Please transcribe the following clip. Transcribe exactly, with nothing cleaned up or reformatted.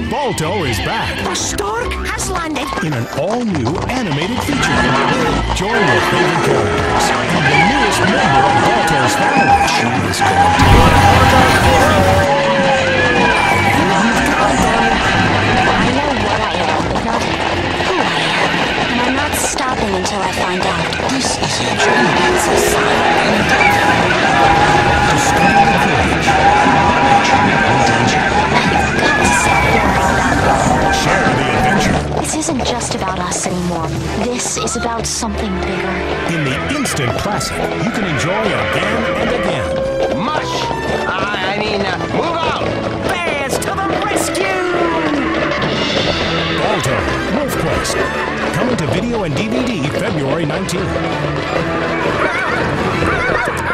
Balto is back The stork has landed. in an all-new animated feature film. Join your favorite characters and the newest member of Balto's family. She is going to... I know what I am, but not who I am. And I'm not stopping until I find out. This is a dream. It's a sign. Discover the courage. I've got to stop doing all that. Share the adventure This isn't just about us anymore. This is about something bigger. in the instant classic you can enjoy again and again. Mush! I, I mean, uh, move out! Bears to the rescue! Balto, Wolf Quest. Coming to video and D V D February nineteenth.